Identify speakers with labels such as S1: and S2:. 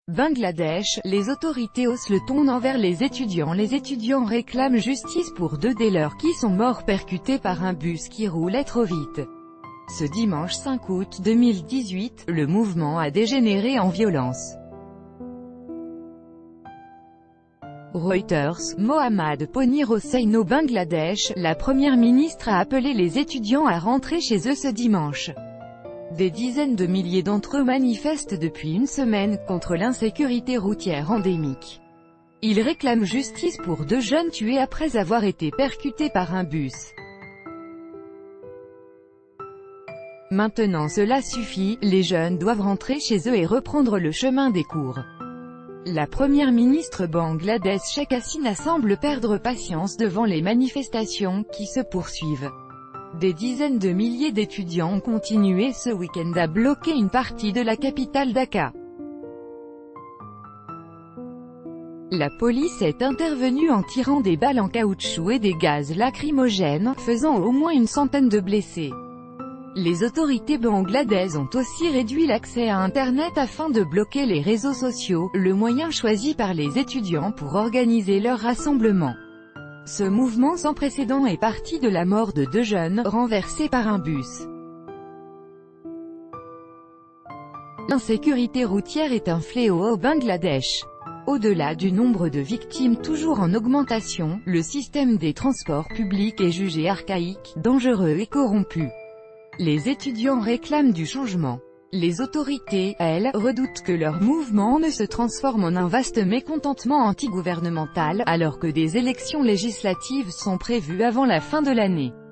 S1: Bangladesh, les autorités haussent le ton envers les étudiants. Les étudiants réclament justice pour 2 des leurs qui sont morts percutés par un bus qui roulait trop vite. Ce dimanche 5 août 2018, le mouvement a dégénéré en violence. Reuters, Mohammad Ponir Hossain au Bangladesh, la première ministre a appelé les étudiants à rentrer chez eux ce dimanche. Des dizaines de milliers d'entre eux manifestent depuis une semaine contre l'insécurité routière endémique. Ils réclament justice pour 2 jeunes tués après avoir été percutés par un bus. Maintenant cela suffit, les jeunes doivent rentrer chez eux et reprendre le chemin des cours. La première ministre Bangladesh Sheikh Hasina semble perdre patience devant les manifestations, qui se poursuivent. Des dizaines de milliers d'étudiants ont continué ce week-end à bloquer une partie de la capitale Dhaka. La police est intervenue en tirant des balles en caoutchouc et des gaz lacrymogènes, faisant au moins une centaine de blessés. Les autorités bangladaises ont aussi réduit l'accès à Internet afin de bloquer les réseaux sociaux, le moyen choisi par les étudiants pour organiser leurs rassemblements. Ce mouvement sans précédent est parti de la mort de 2 jeunes, renversés par un bus. L'insécurité routière est un fléau au Bangladesh. Au-delà du nombre de victimes toujours en augmentation, le système des transports publics est jugé archaïque, dangereux et corrompu. Les étudiants réclament du changement. Les autorités, elles, redoutent que leur mouvement ne se transforme en un vaste mécontentement anti-gouvernemental, alors que des élections législatives sont prévues avant la fin de l'année.